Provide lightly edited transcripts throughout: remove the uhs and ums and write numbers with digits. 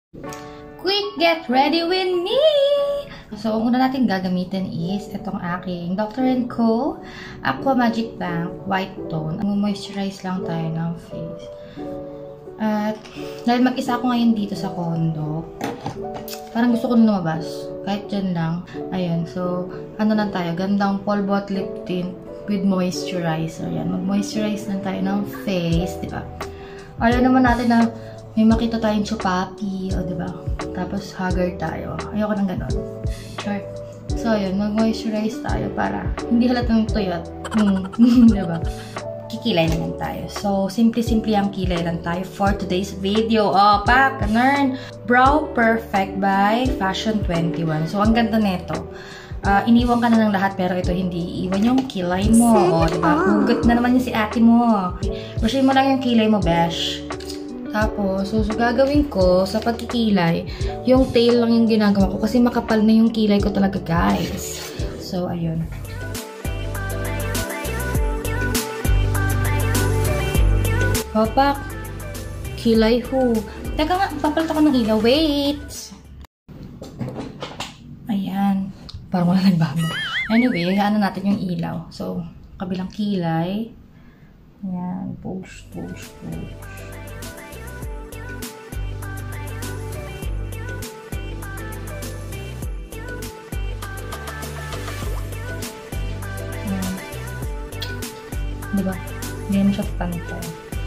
Quick, get ready with me! So, ang una natin gagamitin is itong aking Dr. & Co. Aqua Magic Bank White Tone. Moisturize lang tayo ng face. At dahil mag-isa ako ngayon dito sa condo, parang gusto ko na lumabas. Kahit dyan lang. Ayun. So, ano lang tayo? Gandang polvot lip tint with moisturizer. Yan. Mag-moisturize lang tayo ng face. Diba? Alam naman natin na may makita tayong chupapi. O, diba? Tapos, haggard tayo. Ayoko nang ganon. Sure. So, ayun. Mag-moisturize tayo para hindi halatang tuyot. Diba? Kikilay naman tayo. So, simple-simple ang kilay lang tayo for today's video. Oh, pak! Ganun! Brow Perfect by Fashion 21. So, ang ganda nito. Iniwan ka na ng lahat pero ito hindi iiwan yung kilay mo. O, diba? Hugot na naman yung si ate mo. Brushin mo lang yung kilay mo, besh. Tapos, so gagawin ko sa pagkikilay, yung tail lang yung ginagawa ko kasi makapal na yung kilay ko talaga, guys. So, ayun. Papak, kilay ho. Teka nga, papalit ako ng ilaw. Wait! Ayan. Parang wala nagbago. Anyway, ano natin yung ilaw. So, kabilang kilay. Ayan. Push, push, push. Ayan. Diba? Hindi naman siya pantay.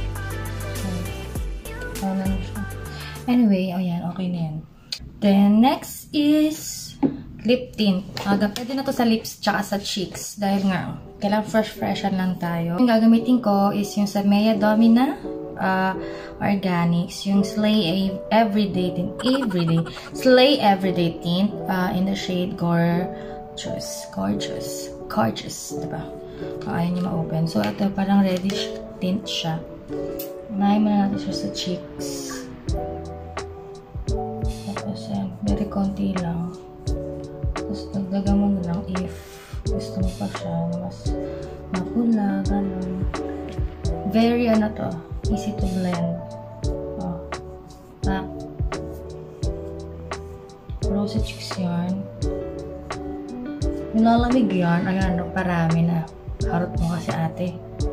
Anyway, ayan, okay na yan. Then, next is lip tint. Pwede na to sa lips tsaka sa cheeks. Dahil nga, kailangan fresh-freshan lang tayo. Yung gagamitin ko is yung sa Mea Domina Organics. Yung Slay Everyday Tint. Slay Everyday Tint in the shade Gorgeous. Gorgeous. Diba? Ayaw niyo ma-open. So, ito parang reddish tint siya. Unahin muna natin siya sa cheeks. Tapos yan, very konti lang. Tapos dagdagan mo na lang if gusto mo pa siya mas mapula, gano'n. Very ano to, easy to blend. Oh. Tak. Rosy cheeks yan. Nilalamig yan. Ayan, parami na. Harot mo kasi ate.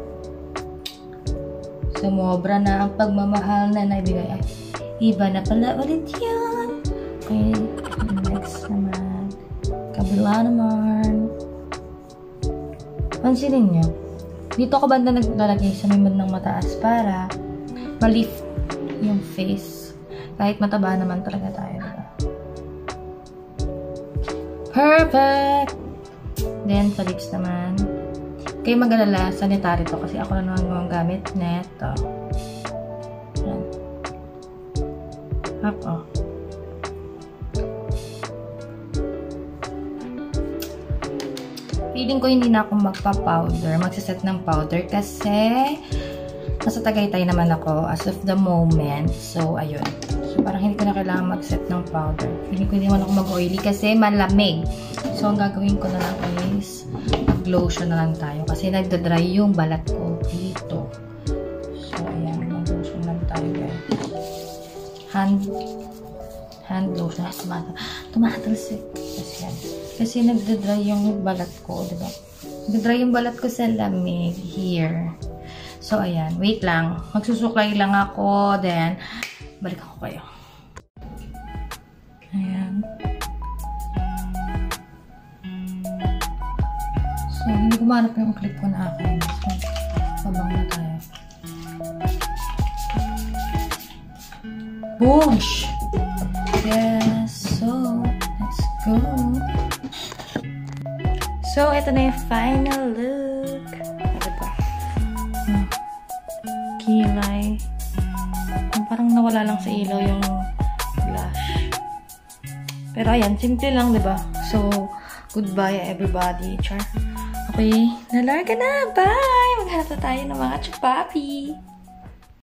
Sumobra na ang pagmamahal na naibigay. Ay, iba na pala ulit yan. Okay, next naman. Kabila naman. Pansinin nyo. Dito ako banda naglalagay sa may bandang mataas para ma-lift yung face. Kahit mataba naman talaga tayo. Diba? Perfect! Then, sa lips naman. Kayo mag-alala, sanitary to kasi ako na naman gamit neto. Yan. Up, oh. Feeling ko hindi na ako magpa-powder, magsiset ng powder kasi nasa Tagaytay naman ako as of the moment. So, ayun. So, parang hindi ko na kailangan mag-set ng powder. Feeling ko hindi naman ako mag-oily kasi malamig. So, ang gagawin ko na lang is lotion na lang tayo kasi nagda-dry yung balat ko dito. So, ayan. Mag-lotion lang tayo, guys. Hand lotion. Tumatalsik. Kasi nagda-dry yung balat ko, diba? Nagda-dry yung balat ko sa lamig. Here. So, ayan. Wait lang. Magsusuklay lang ako. Then, balik ako kayo. Ayan. So, hindi kumanap yung clip ko na akin. So, pabang na tayo. Boosh! Yes! So, let's go! So, ito na yung final look. Ito ba? Kilay. Parang nawala lang sa ilaw yung blush. Pero ayan, simple lang, diba? So, goodbye everybody. Char. Okay, nalarga na. Bye! Maghanap na tayo ng mga chupapi.